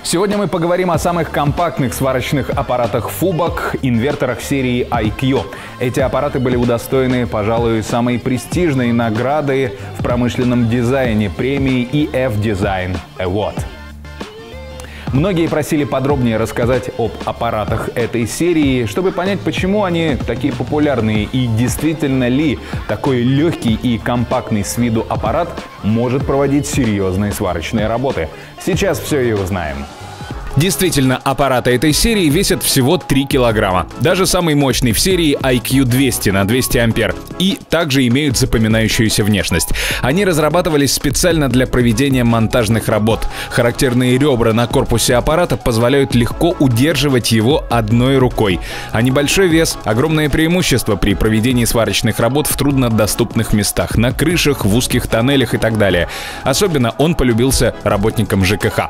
Сегодня мы поговорим о самых компактных сварочных аппаратах Fubak, инверторах серии IQ. Эти аппараты были удостоены, пожалуй, самой престижной награды в промышленном дизайне премии EF Design Award. Многие просили подробнее рассказать об аппаратах этой серии, чтобы понять, почему они такие популярные и действительно ли такой легкий и компактный с виду аппарат может проводить серьезные сварочные работы. Сейчас все и узнаем. Действительно, аппараты этой серии весят всего 3 килограмма. Даже самый мощный в серии IQ 200 на 200 ампер. И также имеют запоминающуюся внешность. Они разрабатывались специально для проведения монтажных работ. Характерные ребра на корпусе аппарата позволяют легко удерживать его одной рукой. А небольшой вес — огромное преимущество при проведении сварочных работ в труднодоступных местах, на крышах, в узких тоннелях и так далее. Особенно он полюбился работникам ЖКХ.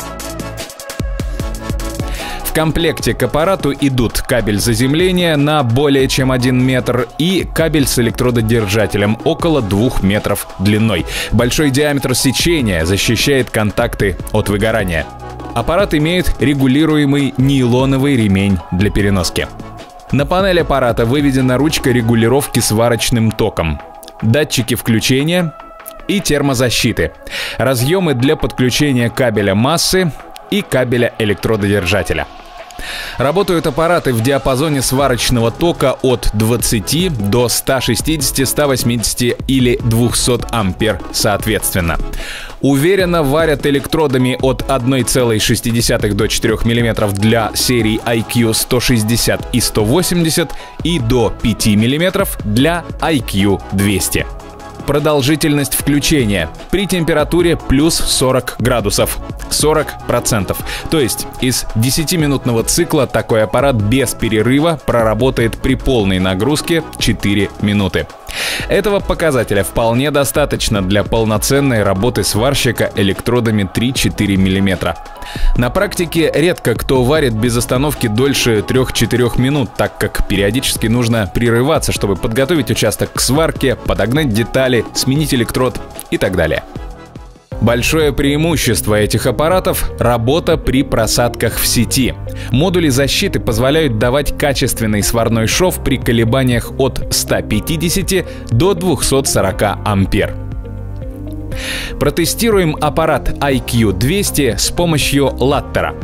В комплекте к аппарату идут кабель заземления на более чем 1 метр и кабель с электрододержателем около 2 метров длиной. Большой диаметр сечения защищает контакты от выгорания. Аппарат имеет регулируемый нейлоновый ремень для переноски. На панели аппарата выведена ручка регулировки сварочным током, датчики включения и термозащиты, разъемы для подключения кабеля массы и кабеля электрододержателя. Работают аппараты в диапазоне сварочного тока от 20 до 160, 180 или 200 ампер соответственно. Уверенно варят электродами от 1,6 до 4 мм для серий IQ 160 и 180 и до 5 мм для IQ 200. Продолжительность включения при температуре плюс 40 градусов 40%. То есть из 10-минутного цикла такой аппарат без перерыва проработает при полной нагрузке 4 минуты. Этого показателя вполне достаточно для полноценной работы сварщика электродами 3-4 мм. На практике редко кто варит без остановки дольше 3-4 минут, так как периодически нужно прерываться, чтобы подготовить участок к сварке, подогнать детали, сменить электрод и так далее. Большое преимущество этих аппаратов — работа при просадках в сети. Модули защиты позволяют давать качественный сварной шов при колебаниях от 150 до 240 ампер. Протестируем аппарат IQ 200 с помощью латтера.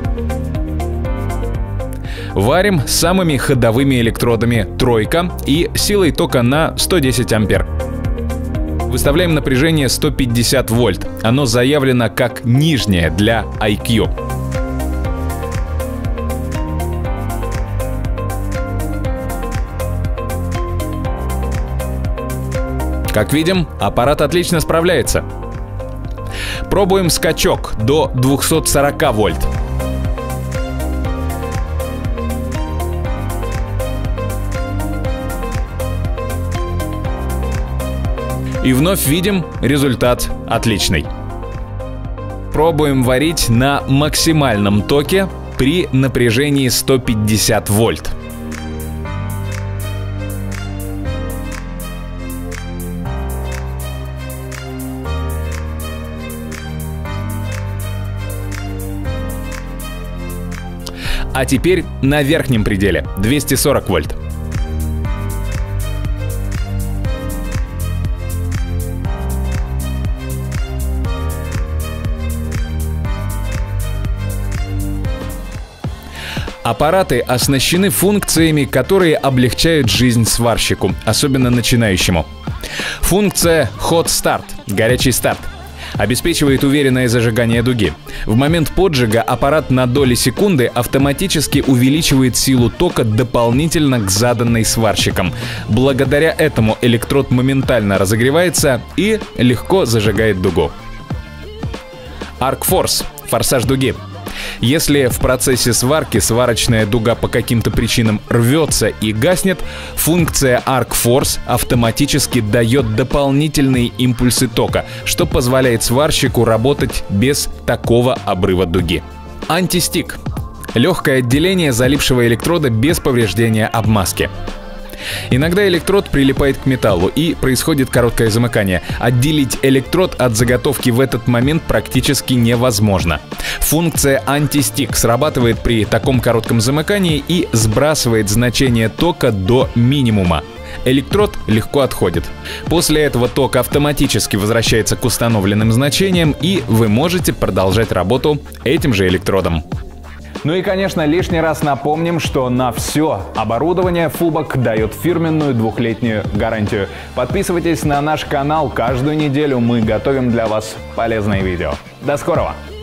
Варим самыми ходовыми электродами тройка и силой тока на 110 ампер. Выставляем напряжение 150 вольт. Оно заявлено как нижнее для IQ. Как видим, аппарат отлично справляется. Пробуем скачок до 240 вольт. И вновь видим, результат отличный. Пробуем варить на максимальном токе при напряжении 150 вольт. А теперь на верхнем пределе 240 вольт. Аппараты оснащены функциями, которые облегчают жизнь сварщику, особенно начинающему. Функция Hot Start – горячий старт – обеспечивает уверенное зажигание дуги. В момент поджига аппарат на доли секунды автоматически увеличивает силу тока дополнительно к заданной сварщиком. Благодаря этому электрод моментально разогревается и легко зажигает дугу. Arc Force – форсаж дуги. Если в процессе сварки сварочная дуга по каким-то причинам рвется и гаснет, функция Arc Force автоматически дает дополнительные импульсы тока, что позволяет сварщику работать без такого обрыва дуги. Антистик – легкое отделение залипшего электрода без повреждения обмазки. Иногда электрод прилипает к металлу и происходит короткое замыкание. Отделить электрод от заготовки в этот момент практически невозможно. Функция антистик срабатывает при таком коротком замыкании и сбрасывает значение тока до минимума. Электрод легко отходит. После этого ток автоматически возвращается к установленным значениям, и вы можете продолжать работу этим же электродом. Ну и, конечно, лишний раз напомним, что на все оборудование Фубок дает фирменную 2-летнюю гарантию. Подписывайтесь на наш канал, каждую неделю мы готовим для вас полезные видео. До скорого!